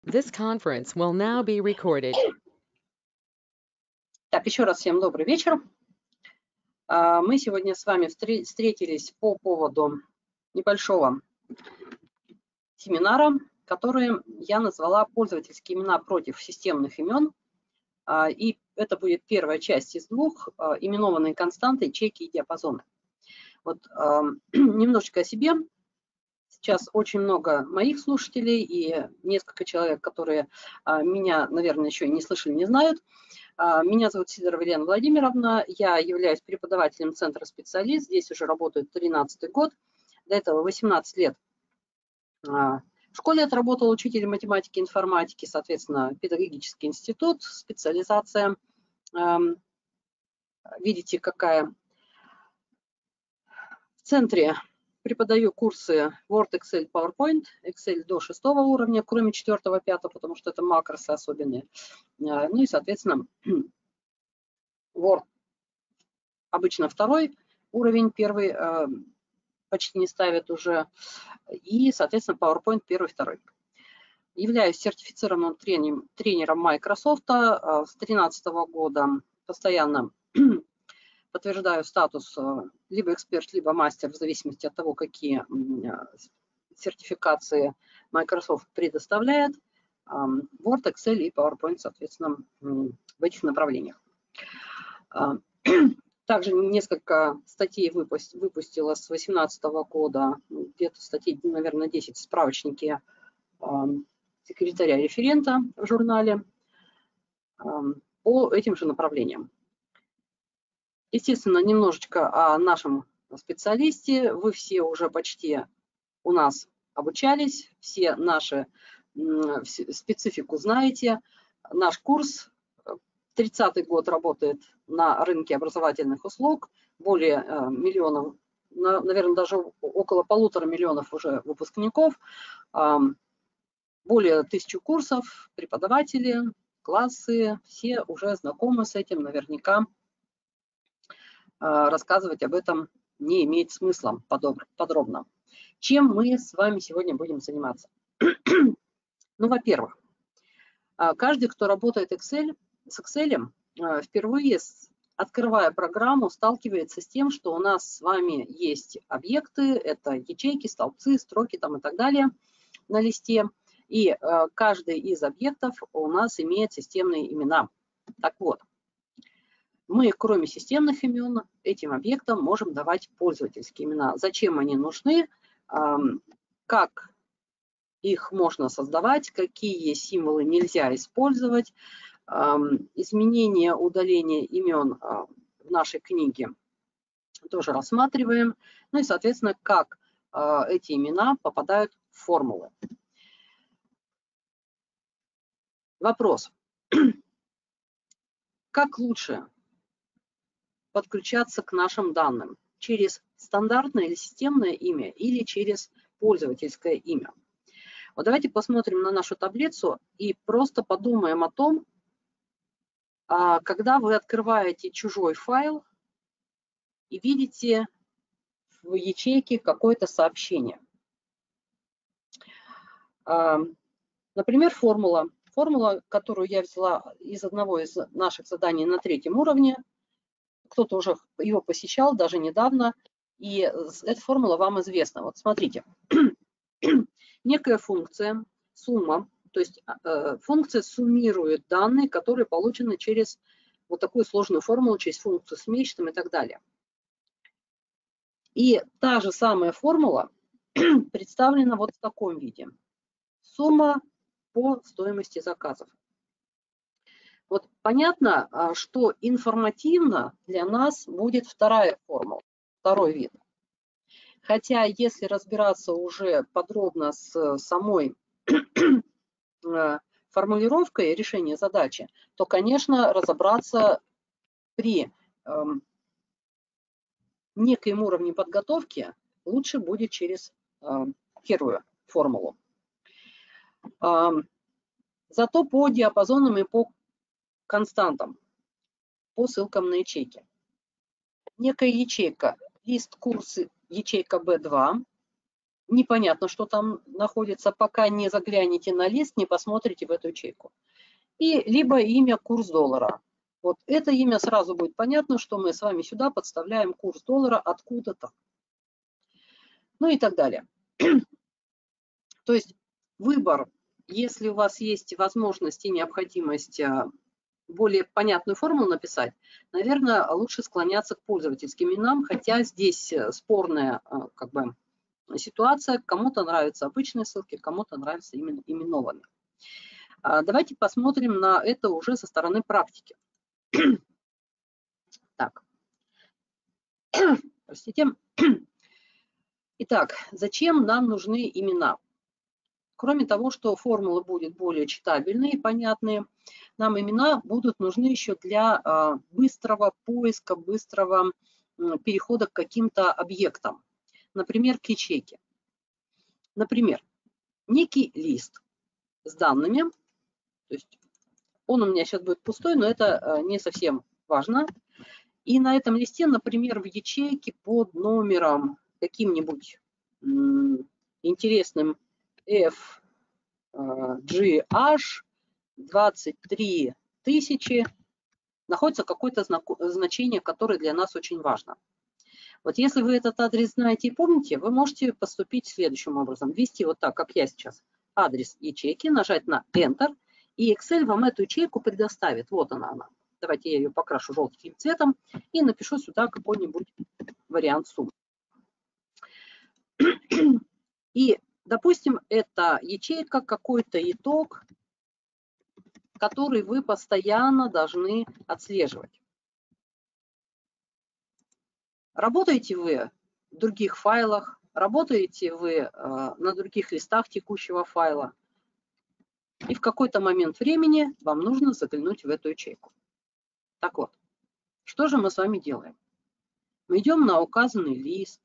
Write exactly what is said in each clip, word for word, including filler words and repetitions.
This conference will now be recorded. Так, еще раз всем добрый вечер. Мы сегодня с вами встретились по поводу небольшого семинара, который я назвала «Пользовательские имена против системных имен». И это будет первая часть из двух, именованные константы, ячейки и диапазоны. Вот немножечко о себе. Сейчас очень много моих слушателей и несколько человек, которые меня, наверное, еще не слышали, не знают. Меня зовут Сидорова Елена Владимировна, я являюсь преподавателем Центра «Специалист», здесь уже работаю тринадцатый год, до этого восемнадцать лет в школе отработал учителем математики и информатики, соответственно, педагогический институт, специализация. Видите, какая. В центре преподаю курсы Word, Excel, PowerPoint, Excel до шестого уровня, кроме четвертого, пятого, потому что это макросы особенные. Ну и, соответственно, Word обычно второй уровень, первый почти не ставят уже, и, соответственно, PowerPoint первый, второй. Являюсь сертифицированным тренером, тренером Microsoft с две тысячи тринадцатого года, постоянно подтверждаю статус либо эксперт, либо мастер, в зависимости от того, какие сертификации Microsoft предоставляет. Word, Excel и PowerPoint, соответственно, в этих направлениях. Также несколько статей выпустила с две тысячи восемнадцатого года, где-то статей, наверное, десять в справочнике секретаря-референта в журнале по этим же направлениям. Естественно, немножечко о нашем специалисте. Вы все уже почти у нас обучались, все наши специфику знаете. Наш курс тридцатый год работает на рынке образовательных услуг, более миллионов, наверное, даже около полутора миллионов уже выпускников, более тысячи курсов, преподаватели, классы, все уже знакомы с этим, наверняка рассказывать об этом не имеет смысла подробно. Чем мы с вами сегодня будем заниматься? Ну, во-первых, каждый, кто работает Excel, с Excel, впервые, открывая программу, сталкивается с тем, что у нас с вами есть объекты, это ячейки, столбцы, строки там и так далее на листе. И каждый из объектов у нас имеет системные имена. Так вот, мы, кроме системных имен, этим объектам можем давать пользовательские имена. Зачем они нужны, как их можно создавать, какие символы нельзя использовать, изменение, удаление имен в нашей книге тоже рассматриваем. Ну и, соответственно, как эти имена попадают в формулы. Вопрос. Как лучше подключаться к нашим данным? Через стандартное или системное имя или через пользовательское имя? Вот давайте посмотрим на нашу таблицу и просто подумаем о том, когда вы открываете чужой файл и видите в ячейке какое-то сообщение. Например, формула. Формула, которую я взяла из одного из наших заданий на третьем уровне. Кто-то уже его посещал даже недавно, и эта формула вам известна. Вот смотрите, некая функция, сумма, то есть функция суммирует данные, которые получены через вот такую сложную формулу, через функцию с месячным и так далее. И та же самая формула представлена вот в таком виде. Сумма по стоимости заказов. Вот понятно, что информативно для нас будет вторая формула, второй вид. Хотя, если разбираться уже подробно с самой формулировкой решения задачи, то, конечно, разобраться при э, некоем уровне подготовки лучше будет через э, первую формулу. Э, зато по диапазонам и по константам, по ссылкам на ячейки. Некая ячейка, лист курсы, ячейка бэ два, непонятно, что там находится, пока не заглянете на лист, не посмотрите в эту ячейку. И либо имя курс доллара. Вот это имя сразу будет понятно, что мы с вами сюда подставляем курс доллара откуда-то. Ну и так далее. То есть выбор, если у вас есть возможность и необходимость более понятную формулу написать, наверное, лучше склоняться к пользовательским именам, хотя здесь спорная как бы ситуация. Кому-то нравятся обычные ссылки, кому-то нравятся именно именованные. Давайте посмотрим на это уже со стороны практики. Так. Простите. Итак, зачем нам нужны имена? Кроме того, что формулы будут более читабельные и понятные, нам имена будут нужны еще для быстрого поиска, быстрого перехода к каким-то объектам. Например, к ячейке. Например, некий лист с данными, то есть он у меня сейчас будет пустой, но это не совсем важно. И на этом листе, например, в ячейке под номером каким-нибудь интересным эф джи аш двадцать три тысячи находится какое-то значение, которое для нас очень важно. Вот если вы этот адрес знаете и помните, вы можете поступить следующим образом. Ввести вот так, как я сейчас, адрес ячейки, нажать на Enter, и Excel вам эту ячейку предоставит. Вот она она. Давайте я ее покрашу желтеньким цветом и напишу сюда какой-нибудь вариант суммы. И, допустим, это ячейка, какой-то итог, который вы постоянно должны отслеживать. Работаете вы в других файлах, работаете вы э, на других листах текущего файла, и в какой-то момент времени вам нужно заглянуть в эту ячейку. Так вот, что же мы с вами делаем? Мы идем на указанный лист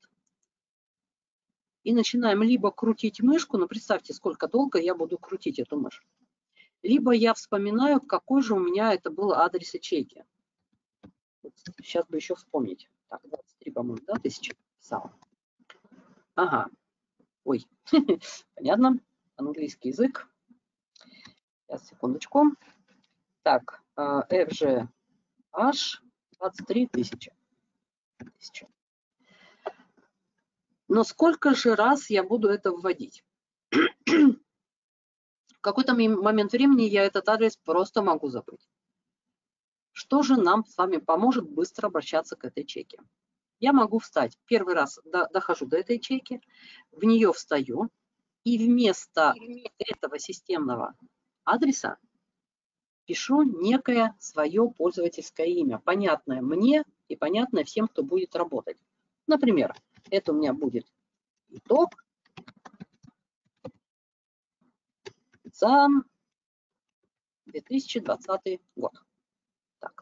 и начинаем либо крутить мышку, но представьте, сколько долго я буду крутить эту мышь, либо я вспоминаю, какой же у меня это был адрес ячейки. Сейчас бы еще вспомнить. Так, двадцать три, по-моему, да, тысячи писала. Ага. Ой, понятно. Английский язык. Сейчас, секундочку. Так, эф джи аш двадцать три тысячи. Но сколько же раз я буду это вводить? В какой-то момент времени я этот адрес просто могу забыть. Что же нам с вами поможет быстро обращаться к этой ячейке? Я могу встать. Первый раз дохожу до этой ячейки, в нее встаю, и вместо этого системного адреса пишу некое свое пользовательское имя, понятное мне и понятное всем, кто будет работать. Например, это у меня будет итог за две тысячи двадцатый год. Так.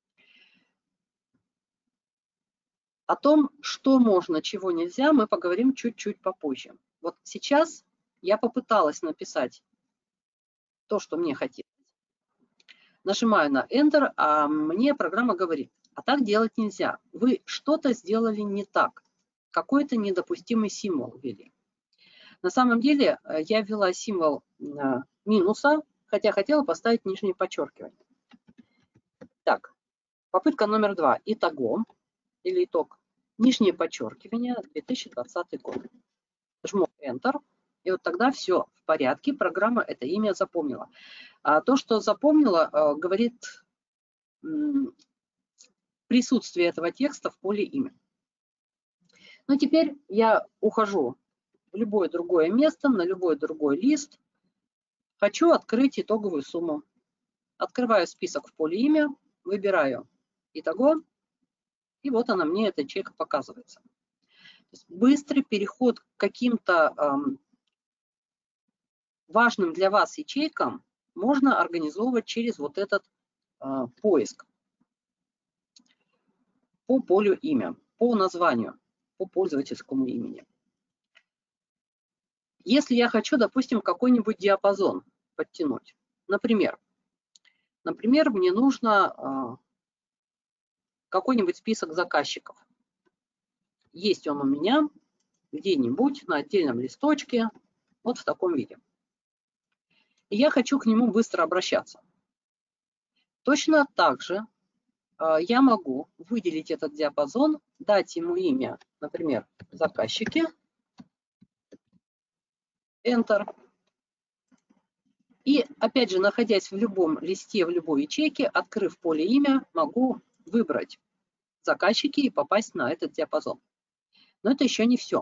О том, что можно, чего нельзя, мы поговорим чуть-чуть попозже. Вот сейчас я попыталась написать то, что мне хотелось. Нажимаю на Enter, а мне программа говорит, а так делать нельзя. Вы что-то сделали не так. Какой-то недопустимый символ ввели. На самом деле я ввела символ минуса, хотя хотела поставить нижнее подчеркивание. Так, попытка номер два. Итого, или итог. Нижнее подчеркивание, две тысячи двадцатый год. Жму Enter, и вот тогда все в порядке, программа это имя запомнила. А то, что запомнила, говорит присутствие этого текста в поле имя. Ну, теперь я ухожу в любое другое место, на любой другой лист. Хочу открыть итоговую сумму. Открываю список в поле имя, выбираю итого. И вот она мне, эта ячейка, показывается. То есть быстрый переход к каким-то эм, важным для вас ячейкам можно организовывать через вот этот э, поиск по полю имя, по названию, по пользовательскому имени. Если я хочу, допустим, какой-нибудь диапазон подтянуть, например, например, мне нужно э, какой-нибудь список заказчиков. Есть он у меня. где-нибудь на отдельном листочке, вот в таком виде. И я хочу к нему быстро обращаться. Точно так же э, я могу выделить этот диапазон, дать ему имя, например, заказчики, Enter. И опять же, находясь в любом листе, в любой ячейке, открыв поле имя, могу выбрать заказчики и попасть на этот диапазон. Но это еще не все.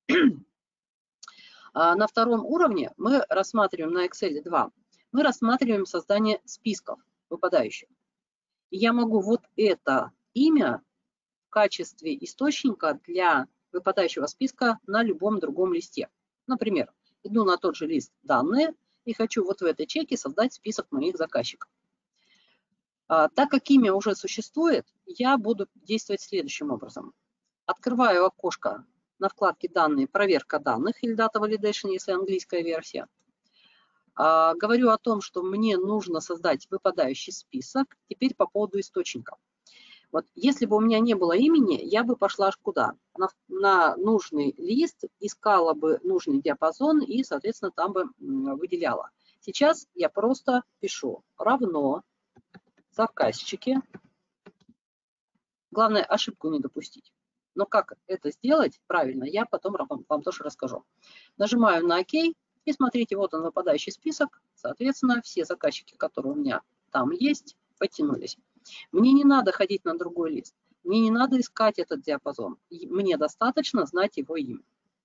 На втором уровне мы рассматриваем на Excel два, мы рассматриваем создание списков выпадающих. И я могу вот это имя в качестве источника для выпадающего списка на любом другом листе. Например, иду на тот же лист «Данные» и хочу вот в этой ячейке создать список моих заказчиков. А, так как имя уже существует, я буду действовать следующим образом. Открываю окошко на вкладке «Данные», «Проверка данных» или «Data Validation», если английская версия. А, говорю о том, что мне нужно создать выпадающий список. Теперь по поводу источника. Вот, если бы у меня не было имени, я бы пошла куда? На, на нужный лист, искала бы нужный диапазон и, соответственно, там бы выделяла. Сейчас я просто пишу равно заказчики. Главное, ошибку не допустить. Но как это сделать правильно, я потом вам, вам тоже расскажу. Нажимаю на ОК, и смотрите, вот он, выпадающий список. Соответственно, все заказчики, которые у меня там есть, потянулись. Мне не надо ходить на другой лист. Мне не надо искать этот диапазон. Мне достаточно знать его имя.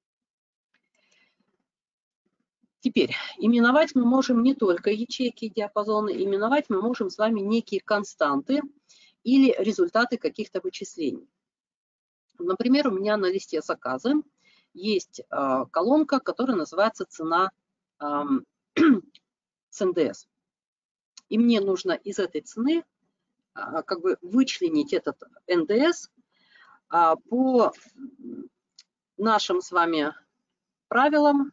Теперь, именовать мы можем не только ячейки и диапазоны, именовать мы можем с вами некие константы или результаты каких-то вычислений. Например, у меня на листе заказы есть э, колонка, которая называется цена э, с эн дэ эс. И мне нужно из этой цены э, как бы вычленить этот эн дэ эс э, по нашим с вами правилам.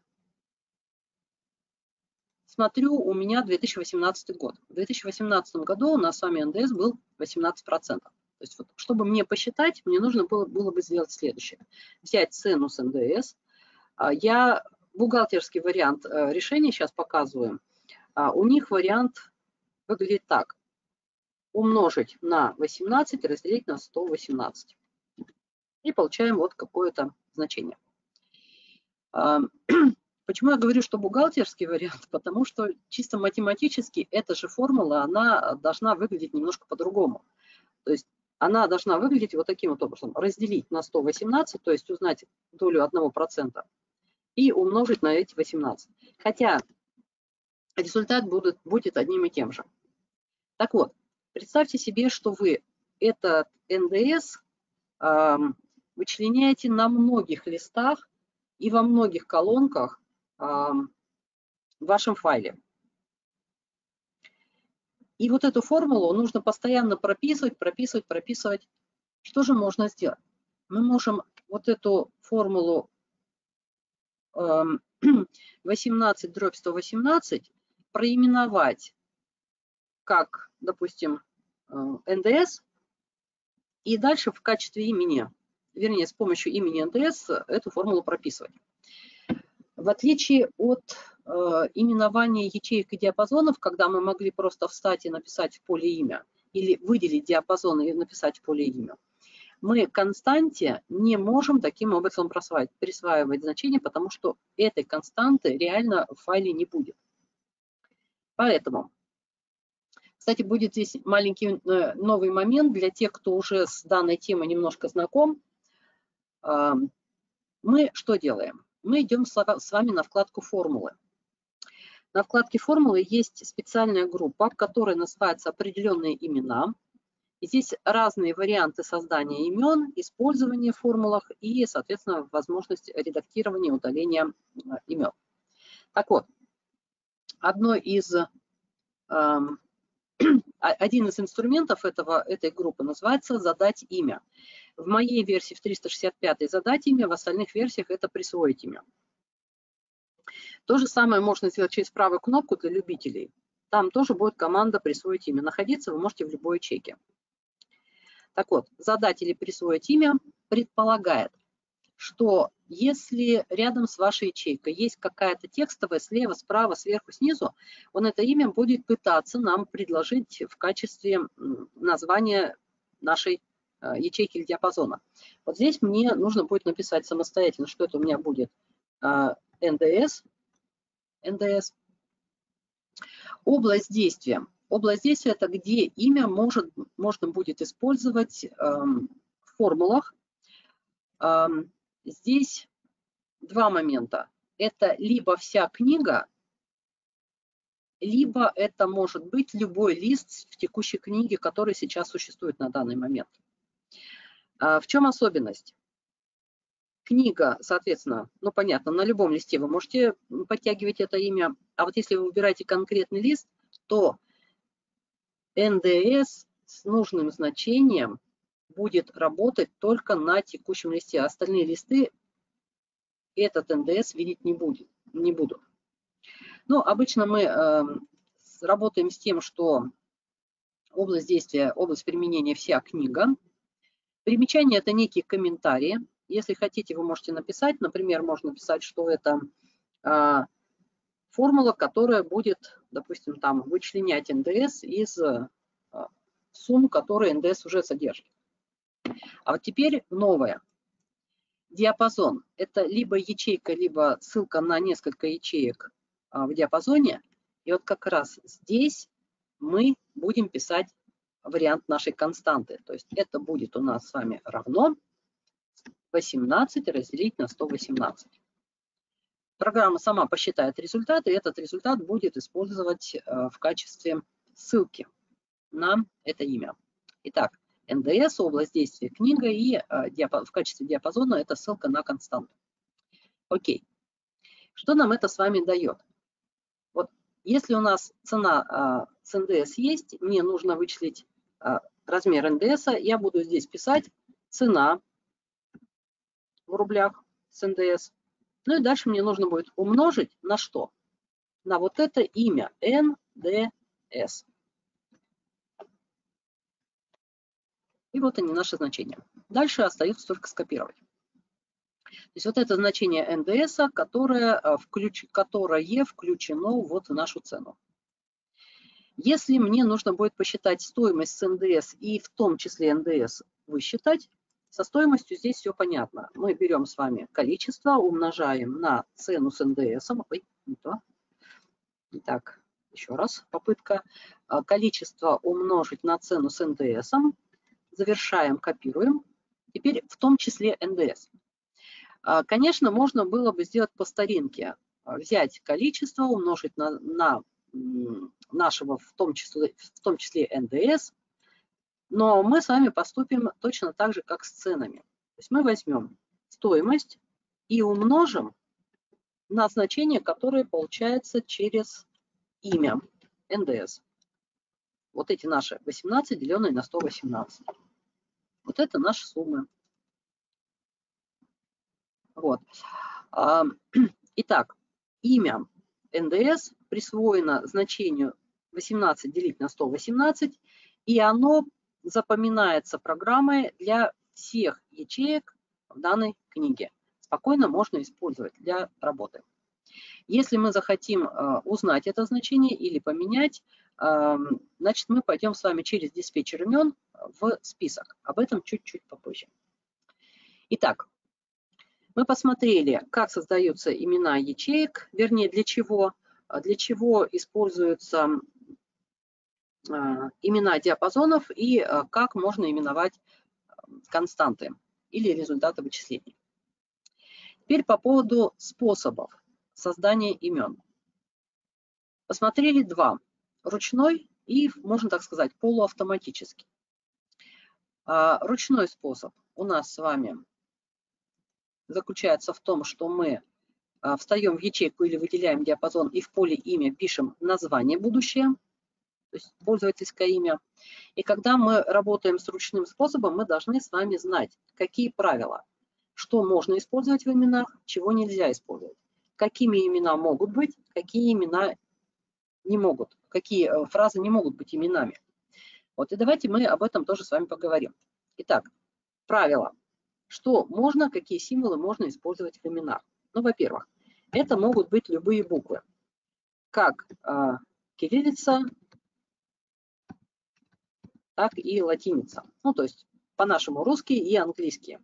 Смотрю, у меня две тысячи восемнадцатый год. В две тысячи восемнадцатом году у нас с вами эн дэ эс был восемнадцать процентов. То есть, вот, чтобы мне посчитать, мне нужно было, было бы сделать следующее. Взять цену с эн дэ эс. Я бухгалтерский вариант решения сейчас показываю. У них вариант выглядит так. Умножить на восемнадцать, разделить на сто восемнадцать. И получаем вот какое-то значение. Почему я говорю, что бухгалтерский вариант? Потому что чисто математически эта же формула, она должна выглядеть немножко по-другому. То есть она должна выглядеть вот таким вот образом. Разделить на сто восемнадцать, то есть узнать долю одного процента, и умножить на эти восемнадцать. Хотя результат будет, будет одним и тем же. Так вот, представьте себе, что вы этот эн дэ эс э, вычленяете на многих листах и во многих колонках э, в вашем файле. И вот эту формулу нужно постоянно прописывать, прописывать, прописывать. Что же можно сделать? Мы можем вот эту формулу восемнадцать дробь сто восемнадцать проименовать как, допустим, эн дэ эс, и дальше в качестве имени, вернее, с помощью имени эн дэ эс эту формулу прописывать. В отличие от э, именования ячеек и диапазонов, когда мы могли просто встать и написать в поле имя, или выделить диапазон и написать в поле имя, мы константе не можем таким образом присваивать, присваивать значение, потому что этой константы реально в файле не будет. Поэтому, кстати, будет здесь маленький э, новый момент для тех, кто уже с данной темой немножко знаком. Э, мы что делаем? Мы идем с вами на вкладку «Формулы». На вкладке «Формулы» есть специальная группа, которая называется «Определенные имена». И здесь разные варианты создания имен, использования в формулах и, соответственно, возможность редактирования и удаления имен. Так вот, одно из, э, один из инструментов этого, этой группы называется «Задать имя». В моей версии, в триста шестьдесят пятой, задать имя, в остальных версиях это присвоить имя. То же самое можно сделать через правую кнопку для любителей. Там тоже будет команда «Присвоить имя». Находиться вы можете в любой ячейке. Так вот, задать или присвоить имя предполагает, что если рядом с вашей ячейкой есть какая-то текстовая слева, справа, сверху, снизу, он это имя будет пытаться нам предложить в качестве названия нашей ячейки или диапазона. Вот здесь мне нужно будет написать самостоятельно, что это у меня будет эн дэ эс. эн дэ эс. Область действия. Область действия – это где имя может, можно будет использовать эм, в формулах. Эм, здесь два момента. Это либо вся книга, либо это может быть любой лист в текущей книге, который сейчас существует на данный момент. Э, в чем особенность? Книга, соответственно, ну понятно, на любом листе вы можете подтягивать это имя, а вот если вы выбираете конкретный лист, то эн дэ эс с нужным значением будет работать только на текущем листе, а остальные листы этот эн дэ эс видеть не, будет, не будут. Ну, обычно мы э, работаем с тем, что область действия, область применения вся книга. Примечание – это некие комментарии. Если хотите, вы можете написать, например, можно написать, что это э, формула, которая будет, допустим, там вычленять эн дэ эс из э, сумм, которые эн дэ эс уже содержит. А вот теперь новое. Диапазон – это либо ячейка, либо ссылка на несколько ячеек э, в диапазоне. И вот как раз здесь мы будем писать вариант нашей константы. То есть это будет у нас с вами равно восемнадцать разделить на сто восемнадцать. Программа сама посчитает результат, и этот результат будет использовать э, в качестве ссылки на это имя. Итак, эн дэ эс, область действия книга, и э, диапаз... в качестве диапазона это ссылка на константу. Окей. Что нам это с вами дает? Вот если у нас цена э, с эн дэ эс есть, мне нужно вычислить э, размер эн дэ эс, я буду здесь писать цена в рублях с эн дэ эс. Ну и дальше мне нужно будет умножить на что? На вот это имя эн дэ эс. И вот они, наши значения. Дальше остается только скопировать. То есть вот это значение эн дэ эс, которое, включ, которое включено вот в нашу цену. Если мне нужно будет посчитать стоимость с эн дэ эс и в том числе эн дэ эс высчитать, со стоимостью здесь все понятно. Мы берем с вами количество, умножаем на цену с эн дэ эс. Ой, не то. Итак, еще раз попытка. Количество умножить на цену с эн дэ эс. Завершаем, копируем. Теперь в том числе эн дэ эс. Конечно, можно было бы сделать по старинке. Взять количество, умножить на, на нашего в том, числе, в том числе эн дэ эс. Но мы с вами поступим точно так же, как с ценами. То есть мы возьмем стоимость и умножим на значение, которое получается через имя эн дэ эс. Вот эти наши восемнадцать, деленные на сто восемнадцать. Вот это наши суммы. Вот. Итак, имя эн дэ эс присвоено значению восемнадцать делить на сто восемнадцать, и оно запоминается программой для всех ячеек в данной книге. Спокойно можно использовать для работы. Если мы захотим узнать это значение или поменять, значит, мы пойдем с вами через диспетчер имен в список. Об этом чуть-чуть попозже. Итак, мы посмотрели, как создаются имена ячеек, вернее, для чего, для чего используются имена диапазонов и как можно именовать константы или результаты вычислений. Теперь по поводу способов создания имен. Посмотрели два. Ручной и, можно так сказать, полуавтоматический. Ручной способ у нас с вами заключается в том, что мы встаем в ячейку или выделяем диапазон и в поле имя пишем название будущее, то есть пользовательское имя. И когда мы работаем с ручным способом, мы должны с вами знать, какие правила, что можно использовать в именах, чего нельзя использовать, какими имена могут быть, какие имена не могут, какие фразы не могут быть именами. Вот и давайте мы об этом тоже с вами поговорим. Итак, правила. что можно, какие символы можно использовать в именах. Ну, во-первых, это могут быть любые буквы, как э, кириллица, так и латиница. Ну, то есть по-нашему русские и английские.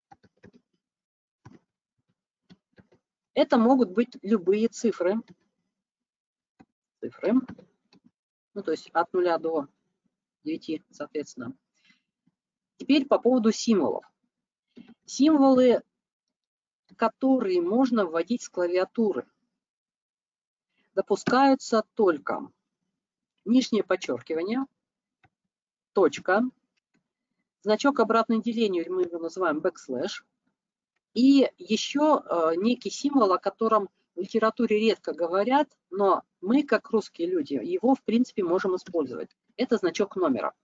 Это могут быть любые цифры. Цифры. Ну, то есть от нуля до девяти, соответственно. Теперь по поводу символов. Символы, которые можно вводить с клавиатуры, допускаются только нижнее подчеркивание, точка, значок обратного деления, мы его называем бэкслэш, и еще э, некий символ, о котором в литературе редко говорят, но мы, как русские люди, его, в принципе, можем использовать. Это значок номера.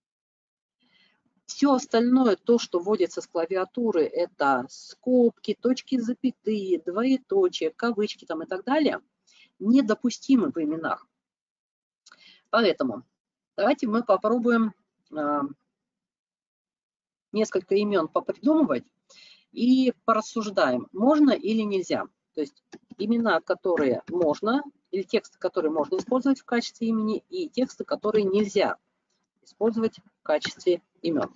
Все остальное, то, что вводится с клавиатуры, это скобки, точки, запятые, двоеточие, кавычки там и так далее, недопустимы в именах. Поэтому давайте мы попробуем э, несколько имен попридумывать и порассуждаем, можно или нельзя. То есть имена, которые можно, или тексты, которые можно использовать в качестве имени, и тексты, которые нельзя использовать в качестве имен.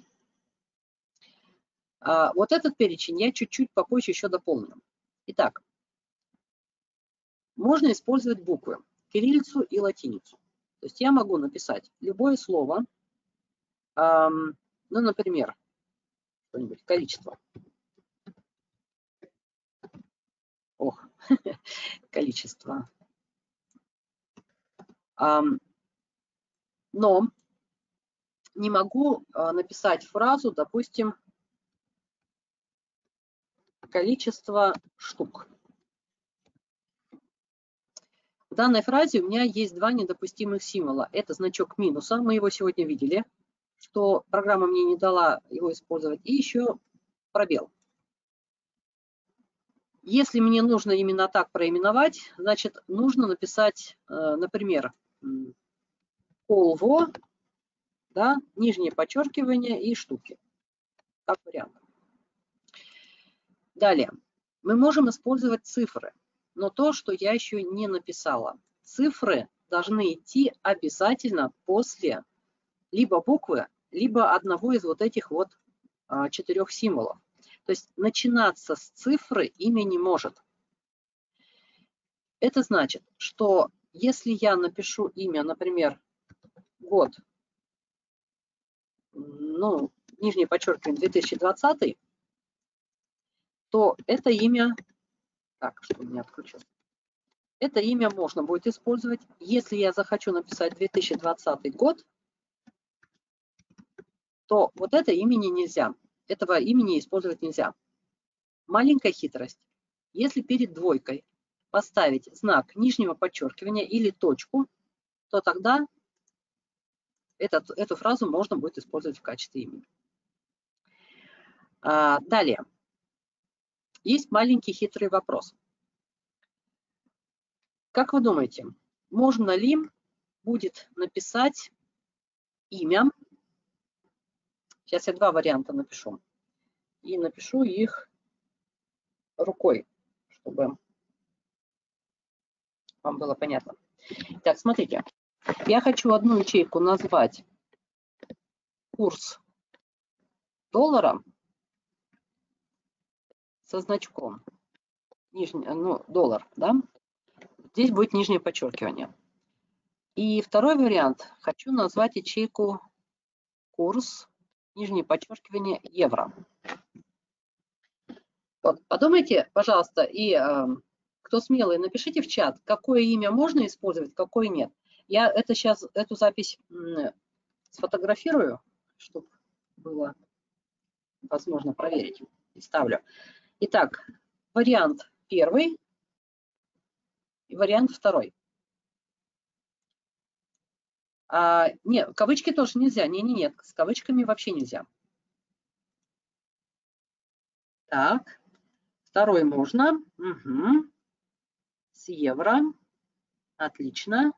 А вот этот перечень я чуть-чуть попозже еще дополню. Итак, можно использовать буквы, кириллицу и латиницу. То есть я могу написать любое слово, эм, ну, например, что-нибудь, количество. Ох, количество. Um, но не могу uh, написать фразу, допустим, количество штук. В данной фразе у меня есть два недопустимых символа. Это значок минуса, мы его сегодня видели, что программа мне не дала его использовать, и еще пробел. Если мне нужно именно так проименовать, значит, нужно написать, например, колво, да, нижнее подчеркивание и штуки, как вариант. Далее, мы можем использовать цифры, но то, что я еще не написала. Цифры должны идти обязательно после либо буквы, либо одного из вот этих вот а, четырех символов. То есть начинаться с цифры имя не может. Это значит, что если я напишу имя, например, год, ну, нижнее подчеркивание две тысячи двадцатый, то это имя, так, что у меня отключилось, это имя можно будет использовать. Если я захочу написать две тысячи двадцатый год, то вот это имени нельзя, этого имени использовать нельзя. Маленькая хитрость. Если перед двойкой поставить знак нижнего подчеркивания или точку, то тогда этот, эту фразу можно будет использовать в качестве имени. А, далее. Есть маленький хитрый вопрос. Как вы думаете, можно ли будет написать имя? Сейчас я два варианта напишу. И напишу их рукой, чтобы вам было понятно. Так, смотрите. Я хочу одну ячейку назвать курс доллара со значком нижний, ну, доллар, да? Здесь будет нижнее подчеркивание. И второй вариант. Хочу назвать ячейку курс, нижнее подчеркивание, евро. Вот, подумайте, пожалуйста, и э, кто смелый, напишите в чат, какое имя можно использовать, какое нет. Я это сейчас, эту запись м, сфотографирую, чтобы было возможно проверить. И ставлю. Итак, вариант первый и вариант второй. А, нет, кавычки тоже нельзя. Не, не, нет, с кавычками вообще нельзя. Так, второй можно. Угу. С евро. Отлично.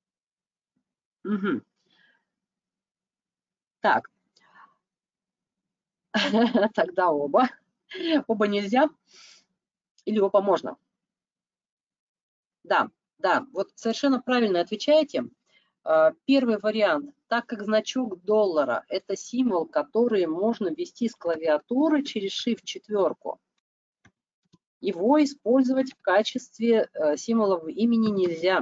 Угу. Так. Тогда оба. Оба нельзя или оба можно? Да, да, вот совершенно правильно отвечаете. Первый вариант, так как значок доллара – это символ, который можно ввести с клавиатуры через Shift четверку, его использовать в качестве символа имени нельзя.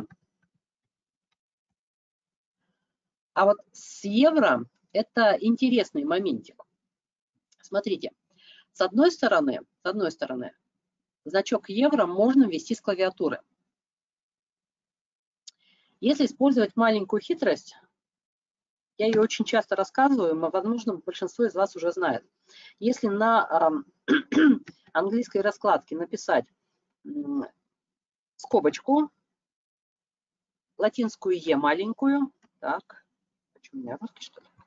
А вот с евро это интересный моментик. Смотрите, с одной стороны, с одной стороны, значок евро можно ввести с клавиатуры. Если использовать маленькую хитрость, я ее очень часто рассказываю, но, возможно, большинство из вас уже знает. Если на э, английской раскладке написать э, скобочку, латинскую Е маленькую, так, почему у меня русский, что ли?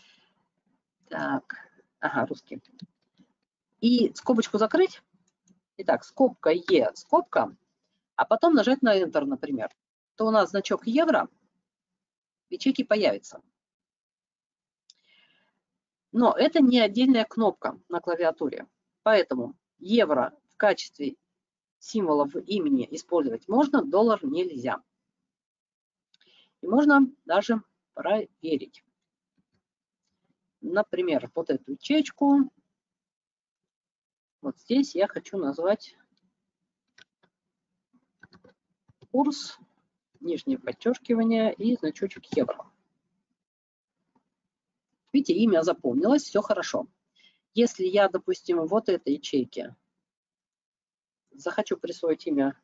Так, ага, русский. И скобочку закрыть. Итак, скобка Е, скобка, а потом нажать на Enter, например, то у нас значок евро в ячейке появится. Но это не отдельная кнопка на клавиатуре. Поэтому евро в качестве символа в имени использовать можно, доллар нельзя. И можно даже проверить. Например, вот эту ячейку. Вот здесь я хочу назвать курс, нижнее подчеркивание и значочек евро. Видите, имя запомнилось, все хорошо. Если я, допустим, вот этой ячейке захочу присвоить имя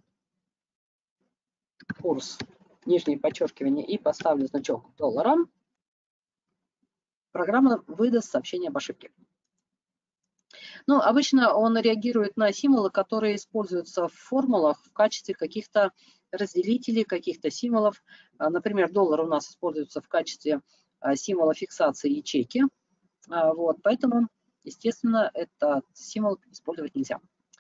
курс, нижнее подчеркивание и поставлю значок доллара, программа выдаст сообщение об ошибке. Ну, обычно он реагирует на символы, которые используются в формулах в качестве каких-то разделителей, каких-то символов. Например, доллар у нас используется в качестве символа фиксации ячейки. Вот, поэтому, естественно, этот символ использовать нельзя.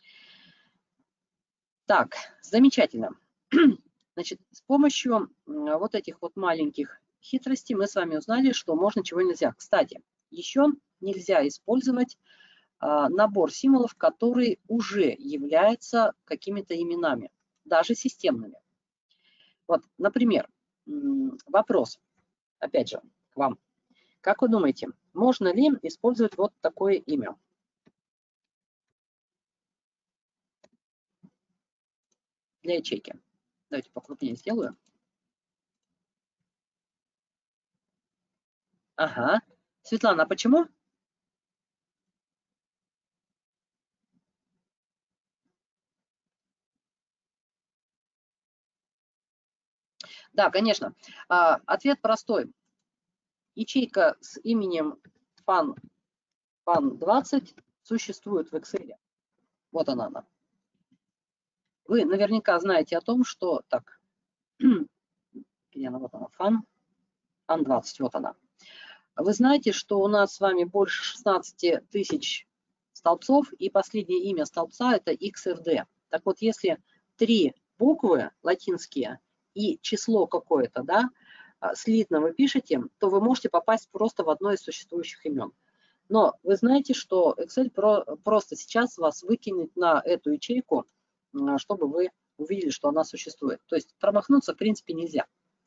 Так, замечательно. Значит, с помощью вот этих вот маленьких хитростей мы с вами узнали, что можно, чего нельзя. Кстати, еще нельзя использовать набор символов, который уже является какими-то именами, даже системными. Вот, например, вопрос, опять же, к вам. Как вы думаете, можно ли использовать вот такое имя? Для ячейки. Давайте покрупнее сделаю. Ага. Светлана, а почему? Да, конечно. Ответ простой. Ячейка с именем фан, фан двадцать существует в Excel. Вот она, она. Вы наверняка знаете о том, что... Так, где она? Вот она, фан, фан двадцать, вот она. Вы знаете, что у нас с вами больше шестнадцати тысяч столбцов, и последнее имя столбца – это икс эф ди. Так вот, если три буквы латинские и число какое-то, да, слитно вы пишете, то вы можете попасть просто в одно из существующих имен. Но вы знаете, что Excel про, просто сейчас вас выкинет на эту ячейку, чтобы вы увидели, что она существует. То есть промахнуться в принципе нельзя.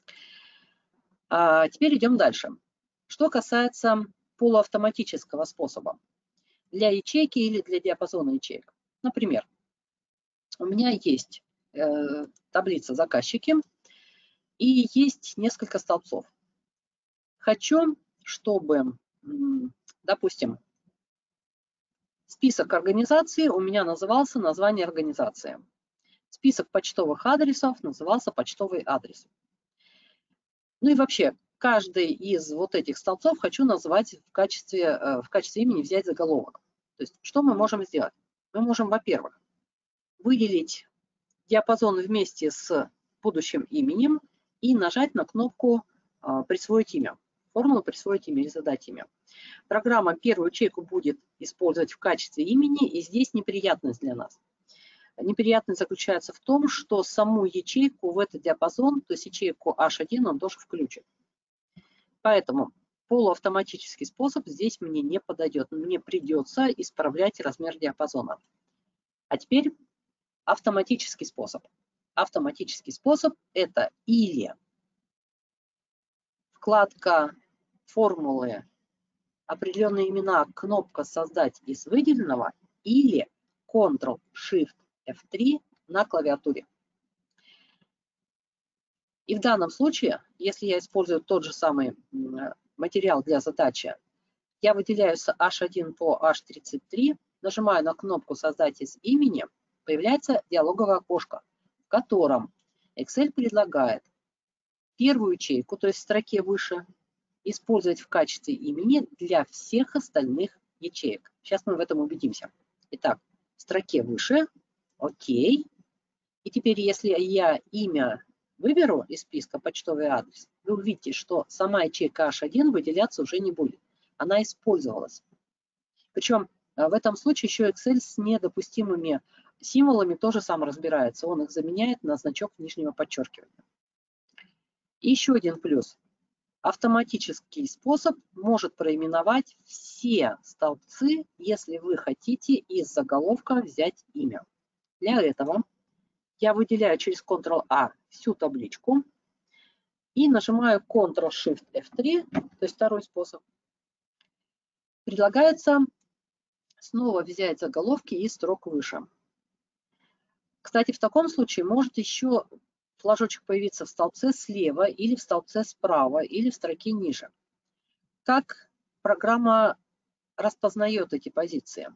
А теперь идем дальше. Что касается полуавтоматического способа. Для ячейки или для диапазона ячеек. Например, у меня есть э, таблица заказчики и есть несколько столбцов. Хочу, чтобы, допустим, список организаций у меня назывался название организации. Список почтовых адресов назывался почтовый адрес. Ну и вообще, каждый из вот этих столбцов хочу назвать в качестве, в качестве имени, взять заголовок. То есть что мы можем сделать? Мы можем, во-первых, выделить диапазон вместе с будущим именем и нажать на кнопку «Присвоить имя». Формулу «Присвоить имя» или «Задать имя». Программа первую ячейку будет использовать в качестве имени, и здесь неприятность для нас. Неприятность заключается в том, что саму ячейку в этот диапазон, то есть ячейку эйч один, он тоже включит. Поэтому полуавтоматический способ здесь мне не подойдет. Мне придется исправлять размер диапазона. А теперь автоматический способ. Автоматический способ – это или вкладка формулы, определенные имена, кнопка «Создать из выделенного» или контрол шифт эф три на клавиатуре. И в данном случае, если я использую тот же самый материал для задачи, я выделяю с аш один по аш тридцать три, нажимаю на кнопку «Создать из имени», появляется диалоговое окошко, в котором Excel предлагает первую ячейку, то есть в строке выше, использовать в качестве имени для всех остальных ячеек. Сейчас мы в этом убедимся. Итак, в строке выше, окей. И теперь, если я имя выберу из списка почтовый адрес, вы увидите, что сама ячейка аш один выделяться уже не будет. Она использовалась. Причем в этом случае еще Excel с недопустимыми символами тоже сам разбирается. Он их заменяет на значок нижнего подчеркивания. И еще один плюс. Автоматический способ может проименовать все столбцы, если вы хотите из заголовка взять имя. Для этого я выделяю через контрол а всю табличку и нажимаю контрол шифт эф три, то есть второй способ. Предлагается снова взять заголовки из строк выше. Кстати, в таком случае может еще флажочек появиться в столбце слева или в столбце справа или в строке ниже. Как программа распознает эти позиции?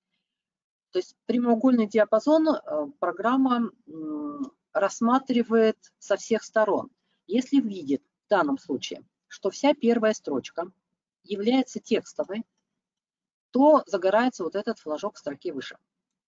То есть прямоугольный диапазон программа рассматривает со всех сторон. Если видит в данном случае, что вся первая строчка является текстовой, то загорается вот этот флажок в строке выше.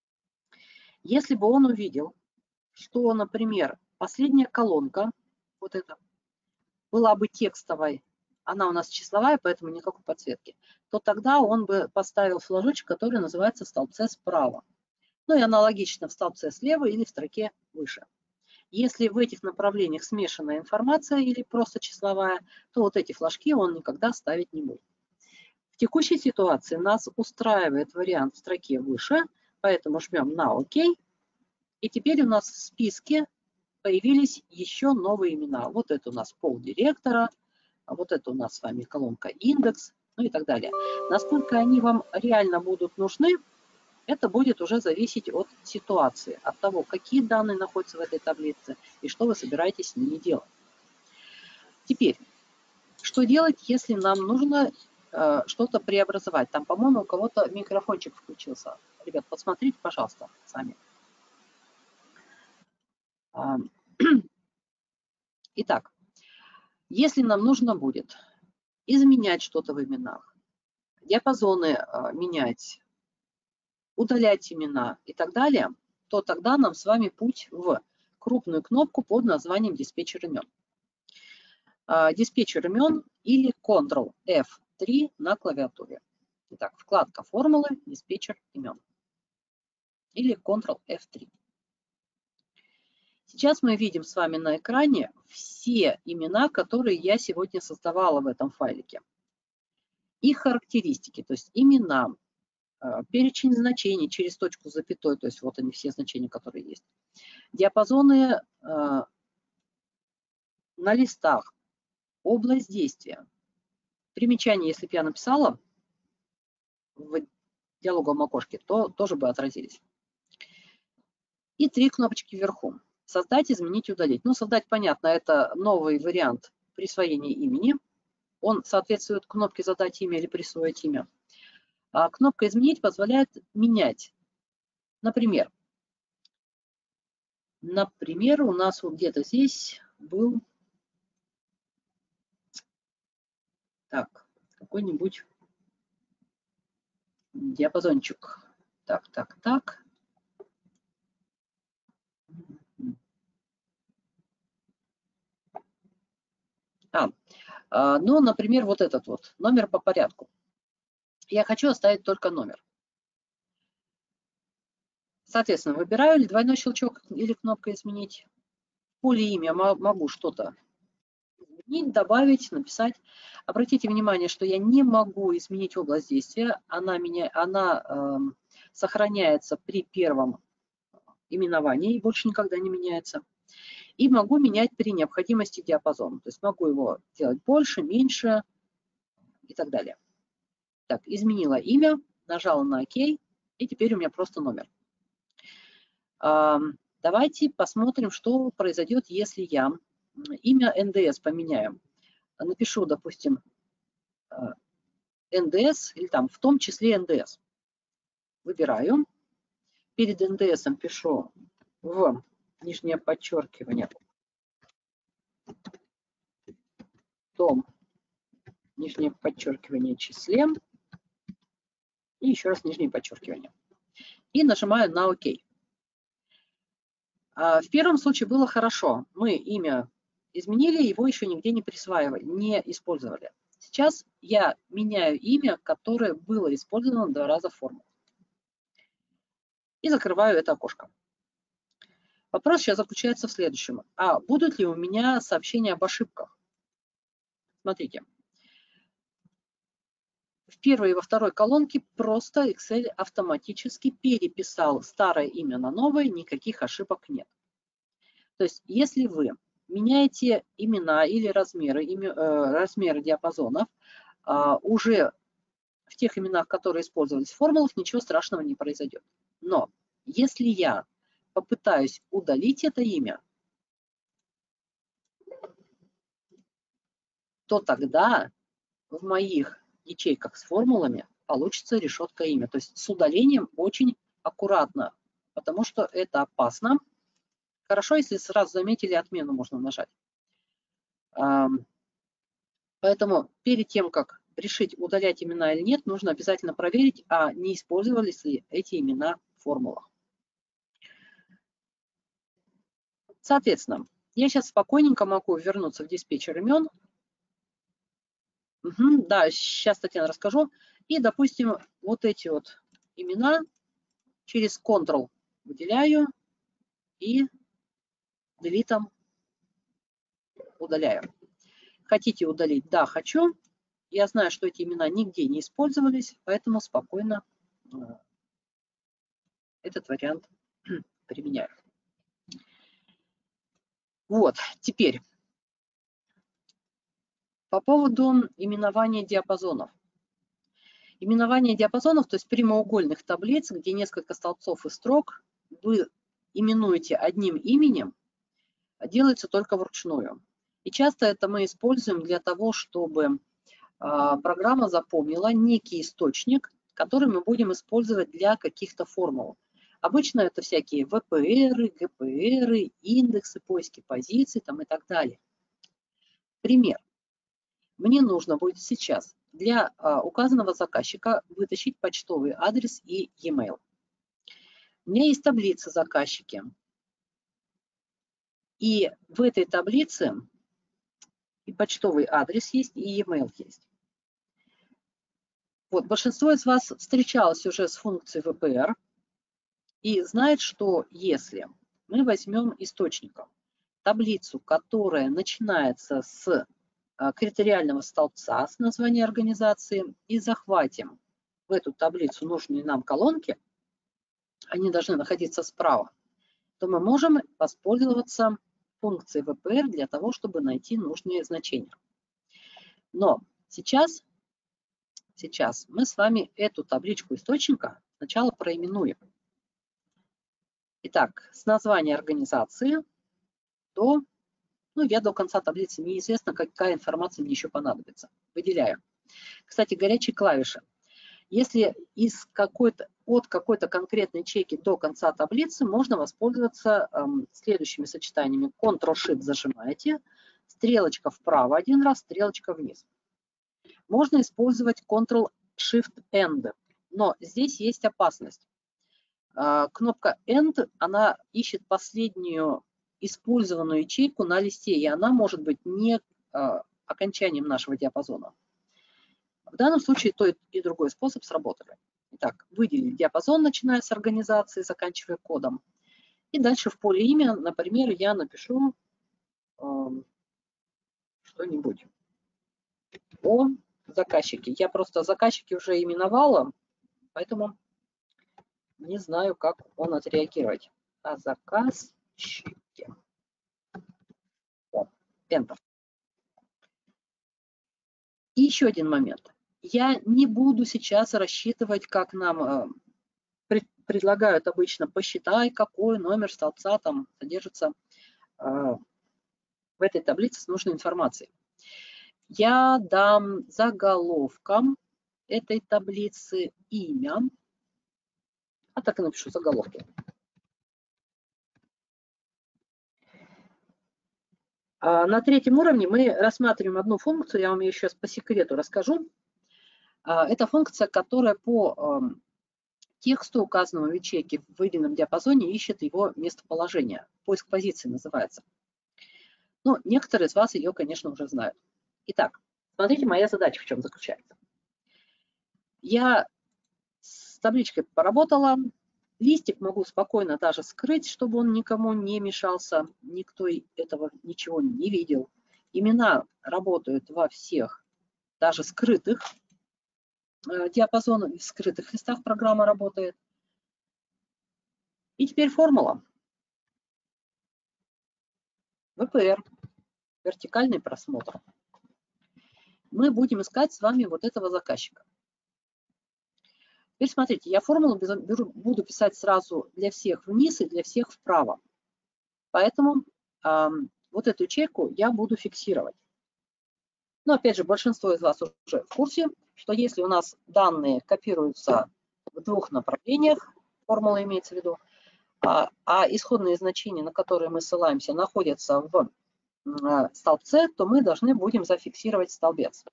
Если бы он увидел, что, например, последняя колонка, вот эта, была бы текстовой, она у нас числовая, поэтому никакой подсветки, то тогда он бы поставил флажочек, который называется в столбце справа. Ну и аналогично в столбце слева или в строке выше. Если в этих направлениях смешанная информация или просто числовая, то вот эти флажки он никогда ставить не будет. В текущей ситуации нас устраивает вариант в строке выше, поэтому жмем на ОК. И теперь у нас в списке появились еще новые имена. Вот это у нас пол директора, а вот это у нас с вами колонка индекс, ну и так далее. Насколько они вам реально будут нужны, это будет уже зависеть от ситуации, от того, какие данные находятся в этой таблице и что вы собираетесь с ними делать. Теперь, что делать, если нам нужно э, что-то преобразовать? Там, по-моему, у кого-то микрофончик включился. Ребят, посмотрите, пожалуйста, сами. Итак, если нам нужно будет изменять что-то в именах, диапазоны э, менять, удалять имена и так далее, то тогда нам с вами путь в крупную кнопку под названием диспетчер имен. Э, диспетчер имен или контрол эф три на клавиатуре. Итак, вкладка формулы, диспетчер имен. Или контрол эф три. Сейчас мы видим с вами на экране все имена, которые я сегодня создавала в этом файлике. Их характеристики, то есть имена, перечень значений через точку с запятой, то есть вот они все значения, которые есть. Диапазоны на листах, область действия. Примечания, если бы я написала в диалоговом окошке, то тоже бы отразились. И три кнопочки вверху. Создать, изменить, удалить. Ну, создать, понятно, это новый вариант присвоения имени. Он соответствует кнопке «Задать имя» или «Присвоить имя». А кнопка «Изменить» позволяет менять. Например, например, у нас вот где-то здесь был так, какой-нибудь диапазончик. Так, так, так. А, ну, например, вот этот вот, номер по порядку. Я хочу оставить только номер. Соответственно, выбираю двойной щелчок или кнопка «Изменить». В поле имя могу что-то изменить, добавить, написать. Обратите внимание, что я не могу изменить область действия. Она, меня, она э, сохраняется при первом именовании и больше никогда не меняется. И могу менять при необходимости диапазон. То есть могу его делать больше, меньше и так далее. Так, изменила имя, нажала на ОК, и теперь у меня просто номер. Давайте посмотрим, что произойдет, если я имя эн дэ эс поменяю. Напишу, допустим, эн дэ эс, или там в том числе эн дэ эс. Выбираю. Перед эн дэ эс пишу в нижнее подчеркивание том, нижнее подчеркивание числе. И еще раз нижнее подчеркивание. И нажимаю на ОК. В первом случае было хорошо. Мы имя изменили, его еще нигде не присваивали, не использовали. Сейчас я меняю имя, которое было использовано два раза в формуле. И закрываю это окошко. Вопрос сейчас заключается в следующем. А будут ли у меня сообщения об ошибках? Смотрите. В первой и во второй колонке просто Excel автоматически переписал старое имя на новое, никаких ошибок нет. То есть если вы меняете имена или размеры, имя, э, размеры диапазонов, э, уже в тех именах, которые использовались в формулах, ничего страшного не произойдет. Но если я попытаюсь удалить это имя, то тогда в моих ячейках с формулами получится решетка имя. То есть с удалением очень аккуратно, потому что это опасно. Хорошо, если сразу заметили, отмену можно нажать. Поэтому перед тем, как решить, удалять имена или нет, нужно обязательно проверить, а не использовались ли эти имена в формулах. Соответственно, я сейчас спокойненько могу вернуться в диспетчер имен. Угу, да, сейчас, Татьяна, расскажу. И, допустим, вот эти вот имена через Ctrl выделяю и делитом удаляю. Хотите удалить? Да, хочу. Я знаю, что эти имена нигде не использовались, поэтому спокойно этот вариант применяю. Вот, теперь по поводу именования диапазонов. Именование диапазонов, то есть прямоугольных таблиц, где несколько столбцов и строк, вы именуете одним именем, делается только вручную. И часто это мы используем для того, чтобы программа запомнила некий источник, который мы будем использовать для каких-то формул. Обычно это всякие вэ пэ эры, гэ пэ эры, индексы, поиски позиций там, и так далее. Пример. Мне нужно будет сейчас для указанного заказчика вытащить почтовый адрес и e-mail. У меня есть таблица заказчики. И в этой таблице и почтовый адрес есть, и e-mail есть. Вот, большинство из вас встречалось уже с функцией вэ пэ эр и знает, что если мы возьмем источником таблицу, которая начинается с критериального столбца, с названия организации, и захватим в эту таблицу нужные нам колонки, они должны находиться справа, то мы можем воспользоваться функцией вэ пэ эр для того, чтобы найти нужные значения. Но сейчас, сейчас мы с вами эту табличку источника сначала проименуем. Итак, с названия организации до, ну, я до конца таблицы неизвестно, какая информация мне еще понадобится. Выделяю. Кстати, горячие клавиши. Если из какой-то, от какой-то конкретной ячейки до конца таблицы можно воспользоваться эм, следующими сочетаниями. контрол-шифт зажимаете, стрелочка вправо один раз, стрелочка вниз. Можно использовать контрол-шифт-энд, но здесь есть опасность. Э, кнопка End, она ищет последнюю использованную ячейку на листе, и она может быть не э, окончанием нашего диапазона. В данном случае то и другой способ сработали. Итак, выделили диапазон, начиная с организации, заканчивая кодом. И дальше в поле имя, например, я напишу, э, что-нибудь о заказчике. Я просто заказчики уже именовала, поэтому не знаю, как он отреагировать. О заказчике. О, Enter. И еще один момент. Я не буду сейчас рассчитывать, как нам пред, предлагают обычно, посчитай, какой номер столбца там содержится э, в этой таблице с нужной информацией. Я дам заголовкам этой таблицы имя, а так и напишу заголовки. На третьем уровне мы рассматриваем одну функцию, я вам ее сейчас по секрету расскажу. Это функция, которая по тексту, указанному в ячейке в выделенном диапазоне, ищет его местоположение. Поиск позиции называется. Ну, некоторые из вас ее, конечно, уже знают. Итак, смотрите, моя задача в чем заключается. Я с табличкой поработала. Листик могу спокойно даже скрыть, чтобы он никому не мешался. Никто этого ничего не видел. Имена работают во всех, даже скрытых диапазонах, в скрытых листах программа работает. И теперь формула. вэ пэ эр. Вертикальный просмотр. Мы будем искать с вами вот этого заказчика. Теперь смотрите, я формулу буду писать сразу для всех вниз и для всех вправо. Поэтому э, вот эту ячейку я буду фиксировать. Но опять же, большинство из вас уже в курсе, что если у нас данные копируются в двух направлениях, формула имеется в виду, а, а исходные значения, на которые мы ссылаемся, находятся в э, столбце, то мы должны будем зафиксировать столбец.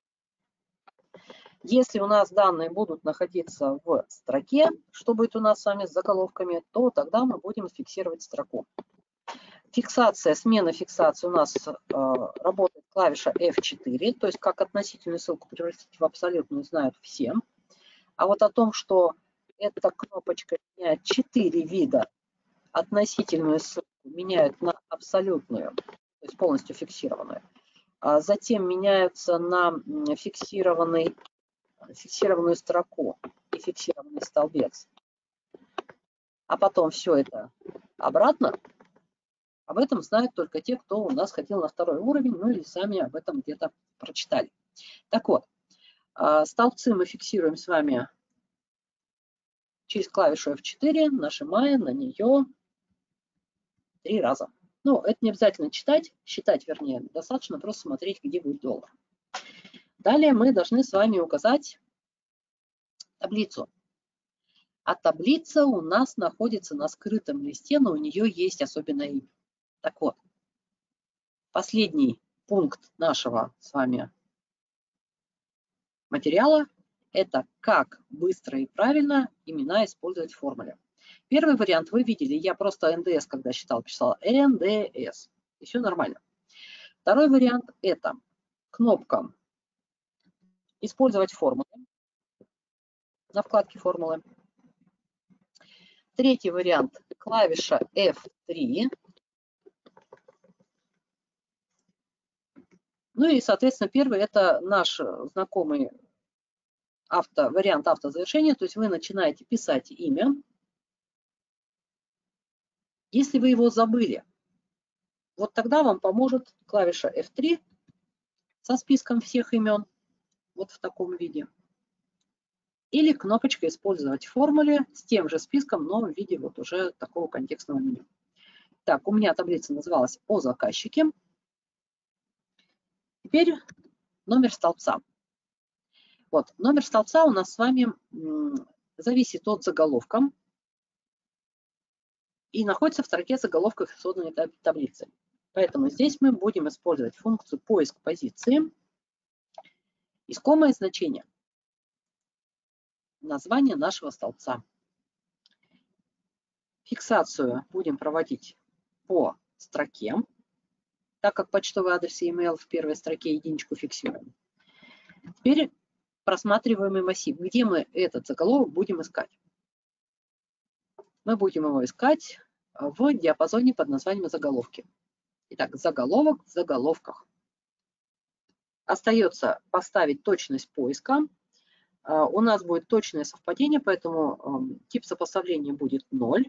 Если у нас данные будут находиться в строке, что будет у нас с вами с заголовками, то тогда мы будем фиксировать строку. Фиксация, смена фиксации у нас э, работает клавиша эф четыре, то есть как относительную ссылку превратить в абсолютную, знают все. А вот о том, что эта кнопочка меняет четыре вида, относительную ссылку меняют на абсолютную, то есть полностью фиксированную. А затем меняются на фиксированный фиксированную строку и фиксированный столбец, а потом все это обратно, об этом знают только те, кто у нас ходил на второй уровень, ну или сами об этом где-то прочитали. Так вот, столбцы мы фиксируем с вами через клавишу эф четыре, нажимая на нее три раза. Ну, это не обязательно читать, считать, вернее, достаточно просто смотреть, где будет доллар. Далее мы должны с вами указать таблицу. А таблица у нас находится на скрытом листе, но у нее есть особенное имя. Так вот, последний пункт нашего с вами материала – это как быстро и правильно имена использовать в формуле. Первый вариант вы видели, я просто эн дэ эс, когда считал, писала эн дэ эс. И все нормально. Второй вариант – это кнопка «Использовать формулы» на вкладке «Формулы». Третий вариант – клавиша эф три. Ну и, соответственно, первый – это наш знакомый авто, вариант автозавершения, то есть вы начинаете писать имя. Если вы его забыли, вот тогда вам поможет клавиша эф три со списком всех имен, вот в таком виде. Или кнопочка «Использовать в формуле» с тем же списком, но в виде вот уже такого контекстного меню. Так, у меня таблица называлась «О заказчике». Теперь номер столбца. Вот, номер столбца у нас с вами зависит от заголовка и находится в строке заголовков исходной таблицы. Поэтому здесь мы будем использовать функцию «Поиск позиции», искомое значение, название нашего столбца. Фиксацию будем проводить по строке, так как почтовый адрес и e-mail в первой строке единичку фиксируем. Теперь просматриваемый массив. Где мы этот заголовок будем искать? Мы будем его искать в диапазоне под названием заголовки. Итак, заголовок в заголовках. Остается поставить точность поиска. У нас будет точное совпадение, поэтому тип сопоставления будет ноль.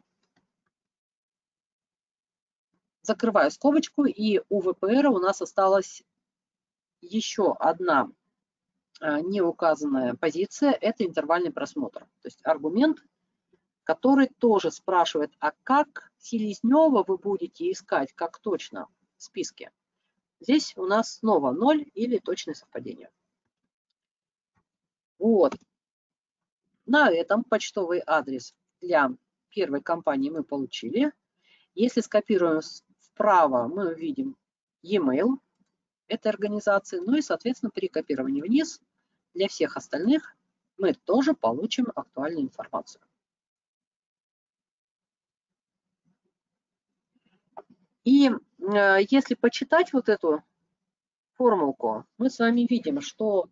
Закрываю скобочку, и у вэ пэ эр у нас осталась еще одна неуказанная позиция, это интервальный просмотр. То есть аргумент, который тоже спрашивает, а как Селезнева вы будете искать, как точно в списке. Здесь у нас снова ноль или точное совпадение. Вот. На этом почтовый адрес для первой компании мы получили. Если скопируем вправо, мы увидим e-mail этой организации. Ну и, соответственно, при копировании вниз для всех остальных мы тоже получим актуальную информацию. И э, если почитать вот эту формулку, мы с вами видим, что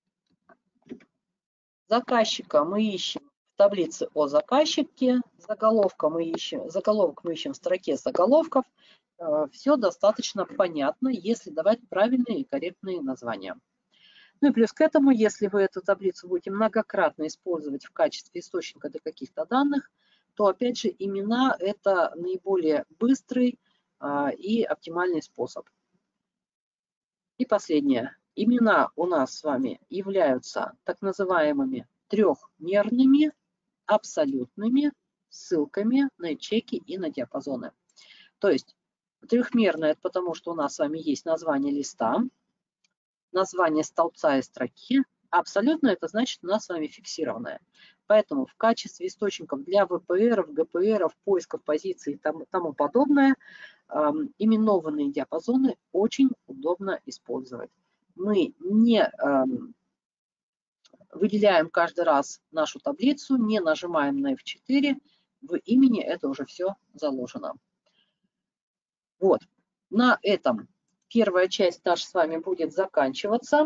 заказчика мы ищем в таблице о заказчике, заголовка мы ищем, заголовок мы ищем в строке заголовков. Э, все достаточно понятно, если давать правильные и корректные названия. Ну и плюс к этому, если вы эту таблицу будете многократно использовать в качестве источника для каких-то данных, то опять же имена – это наиболее быстрый а, и оптимальный способ. И последнее. Имена у нас с вами являются так называемыми трехмерными, абсолютными ссылками на ячейки и на диапазоны. То есть трехмерное – это потому, что у нас с вами есть название листа, название столбца и строки. Абсолютно это значит у нас с вами фиксированное. Поэтому в качестве источников для вэ пэ эров, гэ пэ эров, поисков позиций и тому, тому подобное э, именованные диапазоны очень удобно использовать. Мы не э, выделяем каждый раз нашу таблицу, не нажимаем на эф четыре. В имени это уже все заложено. Вот. На этом первая часть наша с вами будет заканчиваться.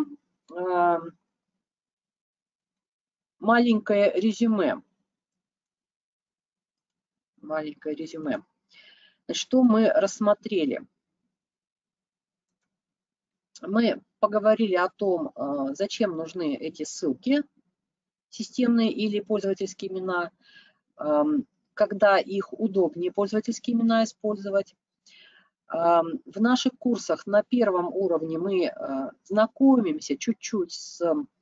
Маленькое резюме. Маленькое резюме. Что мы рассмотрели? Мы поговорили о том, зачем нужны эти ссылки, системные или пользовательские имена, когда их удобнее пользовательские имена использовать. В наших курсах на первом уровне мы знакомимся чуть-чуть с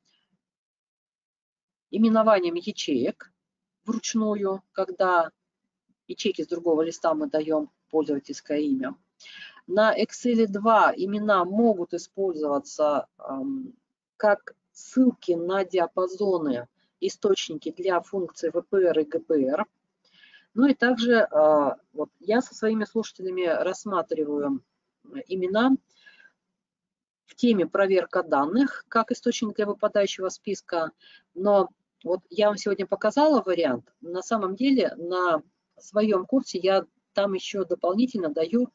именованием ячеек вручную, когда ячейки с другого листа мы даем пользовательское имя. На Excel два имена могут использоваться как ссылки на диапазоны, источники для функций вэ пэ эр и гэ пэ эр. Ну и также вот, я со своими слушателями рассматриваю имена в теме проверка данных как источник для выпадающего списка. Но вот я вам сегодня показала вариант. На самом деле на своем курсе я там еще дополнительно даю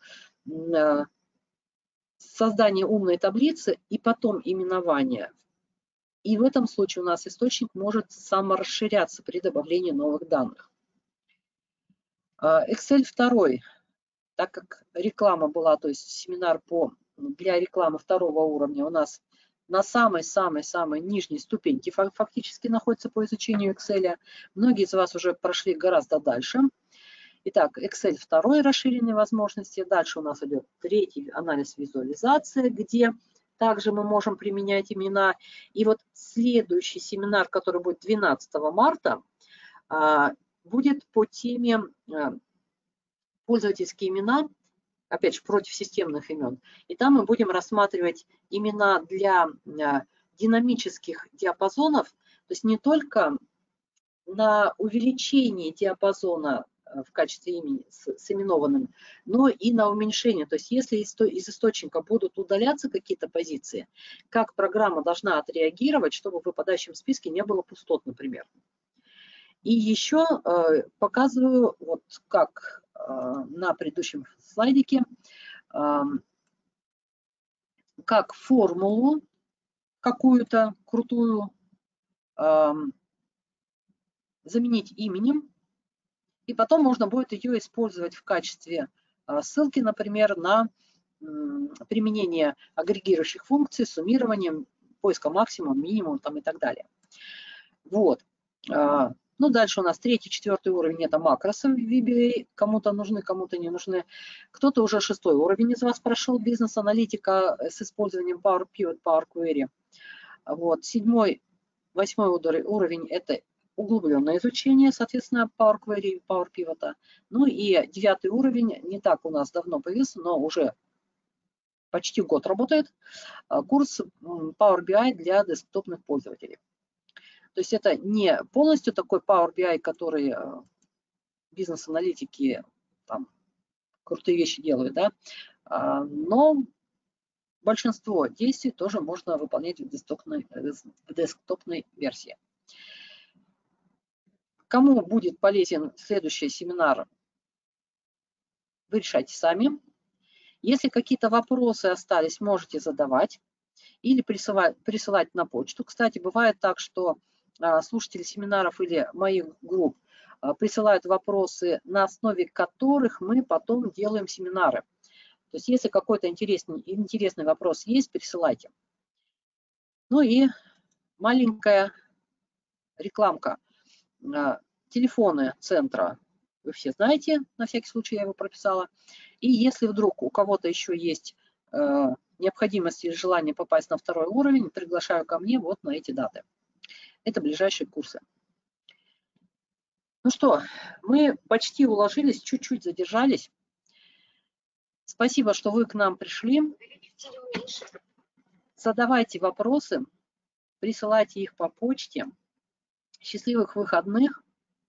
создание умной таблицы и потом именование. И в этом случае у нас источник может саморасширяться при добавлении новых данных. Excel два, так как реклама была, то есть семинар по, для рекламы второго уровня у нас на самой-самой-самой нижней ступеньке фактически находится по изучению Excel. Многие из вас уже прошли гораздо дальше. Итак, Excel два, расширенные возможности. Дальше у нас идет третий анализ визуализации, где также мы можем применять имена. И вот следующий семинар, который будет двенадцатого марта, будет по теме пользовательские имена, опять же, против системных имен. И там мы будем рассматривать имена для динамических диапазонов, то есть не только на увеличение диапазона в качестве имени с, с именованным, но и на уменьшение. То есть если из, из источника будут удаляться какие-то позиции, как программа должна отреагировать, чтобы в выпадающем списке не было пустот, например. И еще э, показываю, вот как э, на предыдущем слайдике, э, как формулу какую-то крутую э, заменить именем, и потом можно будет ее использовать в качестве э, ссылки, например, на применение агрегирующих функций, суммированием, поиска максимум, минимум там, и так далее. Вот. Ну, дальше у нас третий, четвертый уровень – это макросы в ви би эй. Кому-то нужны, кому-то не нужны. Кто-то уже шестой уровень из вас прошел, бизнес-аналитика с использованием Power Pivot, Power Query. Вот. Седьмой, восьмой уровень – это углубленное изучение, соответственно, Power Query и Power Pivot. Ну и девятый уровень, не так у нас давно появился, но уже почти год работает, курс Power би ай для десктопных пользователей. То есть это не полностью такой Power би ай, который бизнес-аналитики там крутые вещи делают, да, но большинство действий тоже можно выполнять в десктопной, в десктопной версии. Кому будет полезен следующий семинар, вы решайте сами. Если какие-то вопросы остались, можете задавать или присылать, присылать на почту. Кстати, бывает так, что а, слушатели семинаров или моих групп а, присылают вопросы, на основе которых мы потом делаем семинары. То есть, если какой-то интересный, интересный вопрос есть, присылайте. Ну и маленькая рекламка. А, телефоны центра вы все знаете, на всякий случай я его прописала. И если вдруг у кого-то еще есть э, необходимость и желание попасть на второй уровень, приглашаю ко мне вот на эти даты. Это ближайшие курсы. Ну что, мы почти уложились, чуть-чуть задержались. Спасибо, что вы к нам пришли. Задавайте вопросы, присылайте их по почте. Счастливых выходных.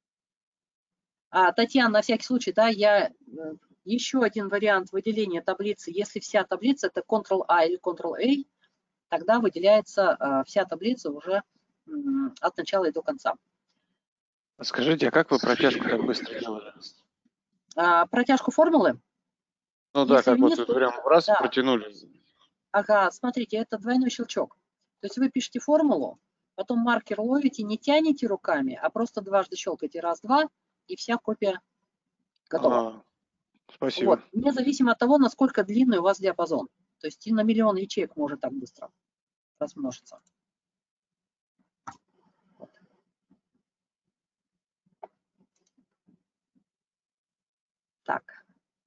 А, Татьяна, на всякий случай, да, я еще один вариант выделения таблицы. Если вся таблица это контрол-А или контрол-А, тогда выделяется а, вся таблица уже м, от начала и до конца. Скажите, а как вы протяжку так быстро делали? А, протяжку формулы? Ну да, Если как вниз, вот то... прям раз да. протянули. Ага, смотрите, это двойной щелчок. То есть вы пишете формулу, потом маркер ловите, не тянете руками, а просто дважды щелкаете раз-два, и вся копия готова. А, спасибо. Вот. Независимо от того, насколько длинный у вас диапазон. То есть и на миллион ячеек может так быстро размножиться. Вот. Так.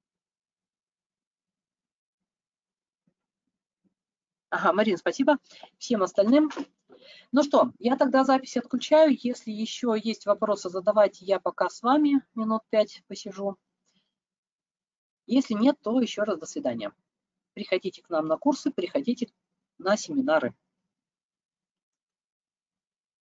Ага, Марин, спасибо. Всем остальным. Ну что, я тогда запись отключаю. Если еще есть вопросы, задавайте. Я пока с вами минут пять посижу. Если нет, то еще раз до свидания. Приходите к нам на курсы, приходите на семинары.